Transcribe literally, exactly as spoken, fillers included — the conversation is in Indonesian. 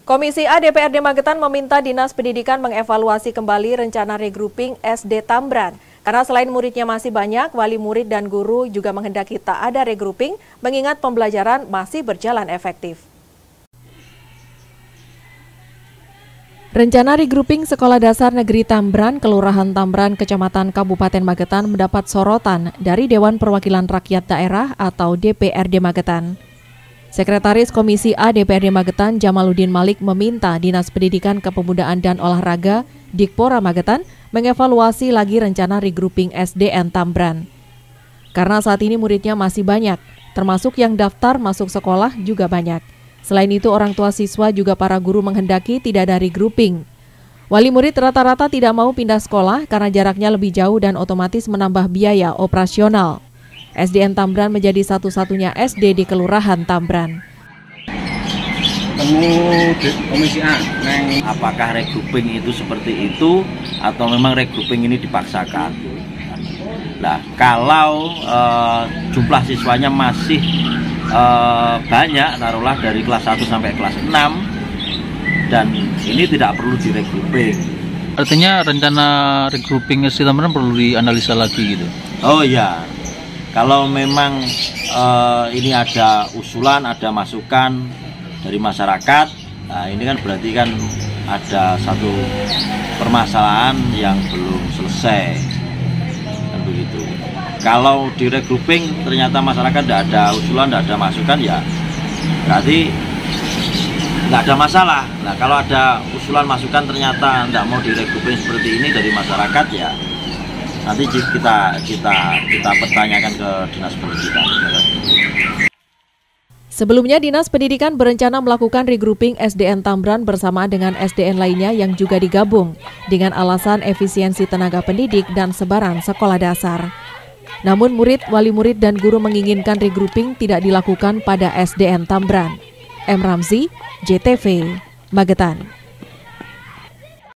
Komisi A D P R D Magetan meminta Dinas Pendidikan mengevaluasi kembali rencana regrouping S D Tambran. Karena selain muridnya masih banyak, wali murid dan guru juga menghendaki tak ada regrouping, mengingat pembelajaran masih berjalan efektif. Rencana regrouping Sekolah Dasar Negeri Tambran, Kelurahan Tambran, Kecamatan Kabupaten Magetan mendapat sorotan dari Dewan Perwakilan Rakyat Daerah atau D P R D Magetan. Sekretaris Komisi A D P R D Magetan Jamaluddin Malik meminta Dinas Pendidikan Kepemudaan dan Olahraga Dikpora Magetan mengevaluasi lagi rencana regrouping S D N Tambran. Karena saat ini muridnya masih banyak, termasuk yang daftar masuk sekolah juga banyak. Selain itu orang tua siswa juga para guru menghendaki tidak ada regrouping. Wali murid rata-rata tidak mau pindah sekolah karena jaraknya lebih jauh dan otomatis menambah biaya operasional. S D N Tambran menjadi satu-satunya S D di Kelurahan Tambran. Temu di Komisi A, neng apakah regrouping itu seperti itu atau memang regrouping ini dipaksakan? Nah, kalau uh, jumlah siswanya masih uh, banyak, taruhlah dari kelas satu sampai kelas enam, dan ini tidak perlu diregrouping. Artinya rencana regrouping S D Tambran perlu dianalisa lagi gitu? Oh iya. Kalau memang uh, ini ada usulan, ada masukan dari masyarakat, nah ini kan berarti kan ada satu permasalahan yang belum selesai, kan begitu. Kalau di regrouping ternyata masyarakat tidak ada usulan, tidak ada masukan, ya berarti nggak ada masalah. Nah kalau ada usulan masukan ternyata tidak mau di regrouping seperti ini dari masyarakat, ya nanti kita kita kita pertanyakan ke Dinas Pendidikan. Sebelumnya Dinas Pendidikan berencana melakukan regrouping S D N Tambran bersama dengan S D N lainnya yang juga digabung dengan alasan efisiensi tenaga pendidik dan sebaran sekolah dasar. Namun murid, wali murid dan guru menginginkan regrouping tidak dilakukan pada S D N Tambran. M. Ramzi, J T V, Magetan.